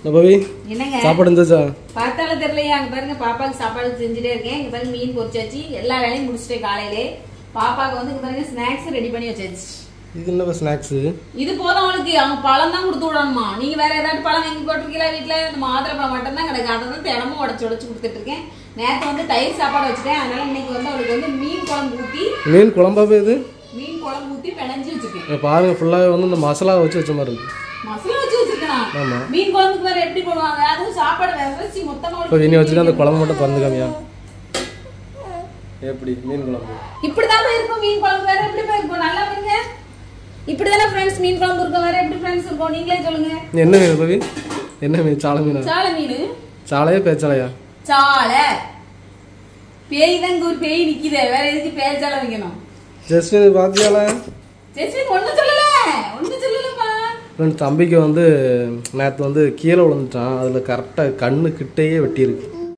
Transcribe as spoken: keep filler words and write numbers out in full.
பவி என்னங்க சாப்பாடு இருந்துச்சா? பார்த்தால தெரியலையா? அங்க பாருங்க பாப்பாக்கு சாப்பாடு செஞ்சுட்டே இருக்கேன். இங்க பாருங்க மீன் பொரிச்சாச்சு, எல்லா வேலையும் முடிச்சிட்டேன் காலையிலே. பாப்பாக்கு வந்து இங்க பாருங்க ஸ்நாக்ஸ் ரெடி பண்ணி வச்சாச்சு. இது என்ன ஸ்நாக்ஸ்? இது போதும் அவளுக்கு. அவங்க பழம் தான் கொடுத்து விடணுமா. நீங்க வேற ஏதாவது பழம் வாங்கி போட்டிருக்கீங்களா வீட்டுல? இந்த மாதுளை பழம் மட்டும் தான் கிடக்கு. அதை தான் தினமும் உடச்சு உடச்சு கொடுத்துட்டு இருக்கேன். நேற்று வந்து தயிர் சாப்பாடு வச்சுட்டேன். அதனால இன்னைக்கு வந்து அவளுக்கு வந்து மீன் குழம்பு ஊத்தி. மீன் குழம்பாவே இது? மீன் குழம்பு ஊத்தி பிணைஞ்சு வச்சிருக்கேன். பாருங்க ஃபுல்லாவே வந்து இந்த மசாலா வச்சு வச்ச மாதிரி இருக்கு. மசாலா வச்சு வச்சிருக்கேன். ஆமா. மீன் குழம்புக்கு வேற எப்படி போடுவாங்க? அதுவும் சாப்பாடு வேறச்சி மொத்தமா இப்போ இனி வச்சிருக்க அந்த குழம்பு மட்டும் திறந்து காமியா. எப்படி மீன் குழம்பு? இப்படி தான் இருக்கும். மீன் குழம்பு வேற எப்படி இருக்கும்? நல்லா பாருங்க. இப்படி தான फ्रेंड्स மீன் குழம்பு இருக்கும். வேற எப்படி फ्रेंड्स இருக்கும்? நீங்களே சொல்லுங்க. என்ன மீன் பவி? என்ன மீன்? சாள மீனா? சாள மீன். சாளையா பேச்சாளையா? சாள. பேய் தான் ஒரு பேய் நிக்குதே. வேற எதுக்கு பேச்சாள வைக்கணும்? ஜெஸ்மின் பாத்தியால? ஜெஸ்மின் ஒண்ணு சொல்லல. ஒண்ணு சொல்லலப்பா. ரெண்டு தம்பிக்கு வந்து நேத்து வந்து கீழே விழுந்துட்டான். அதுல கரெக்டா கண்ணு கிட்டேயே வெட்டி இருக்கு.